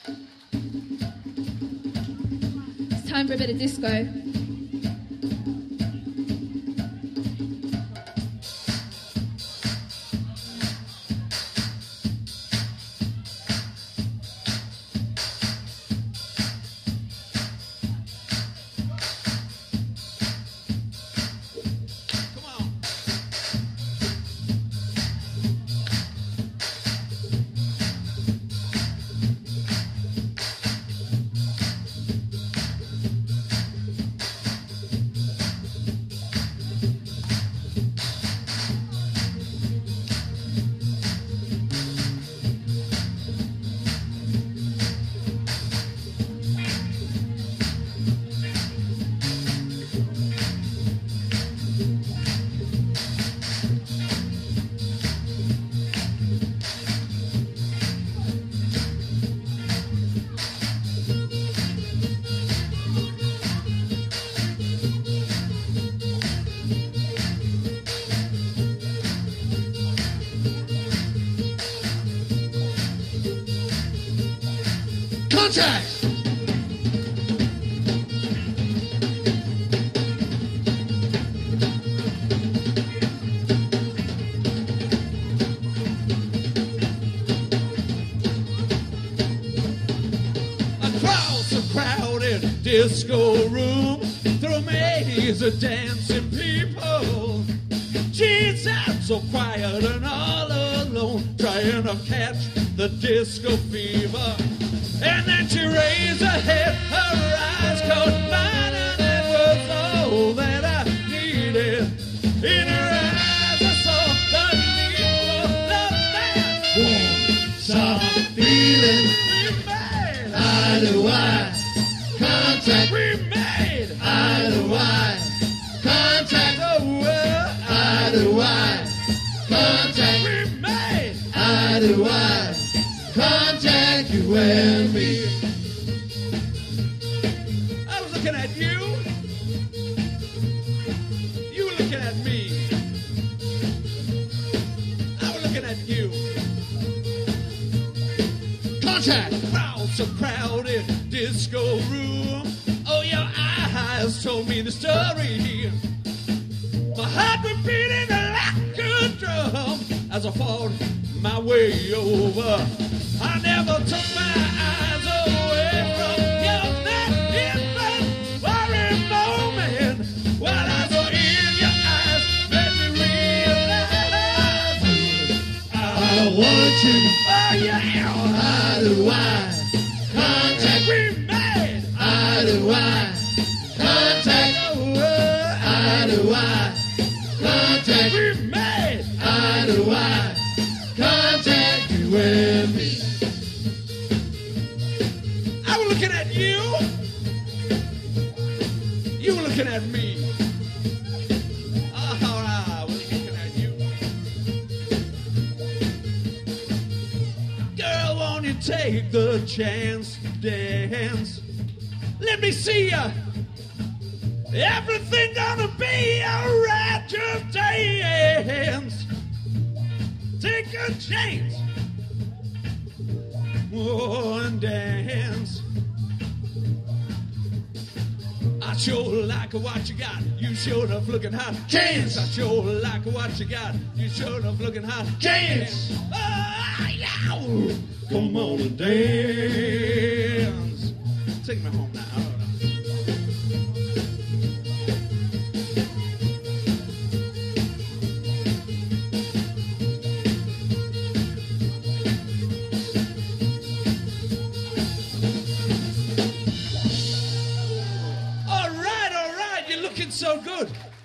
It's time for a bit of disco. Contact! Across a crowded disco room, through a maze of dancing people, she sat so quiet and all alone, trying to catch the disco fever. And then she raised her head, her eyes caught mine, and it was all that I needed. In her eyes I saw the need for love and warm, soft feeling. We made eye to eye contact. We made eye to eye contact. Oh, eye to eye contact. we made Eye to eye contact, you and me. I was looking at you. You were looking at me. I was looking at you. Contact! Crowds a crowded disco room. Oh, your eyes told me the story. My heart was beating like a drum as I fought my way over. I never took my eyes away from your that infant worry moment. While I saw in your eyes, made me realize I want you. Oh yeah, Eye to eye contact. we made Eye to eye contact. Eye to eye contact. we made Eye to eye contact, you and me. I was looking at you. You were looking at me. I was looking at you. Girl, won't you take the chance to dance? Let me see ya. Everything gonna be alright. Just dance. Take a chance. Oh, and dance. I sure like what you got. You sure enough looking hot. Dance. I sure like what you got. You sure enough looking hot. Dance. Oh, yeah. Come on and dance. Take me home now.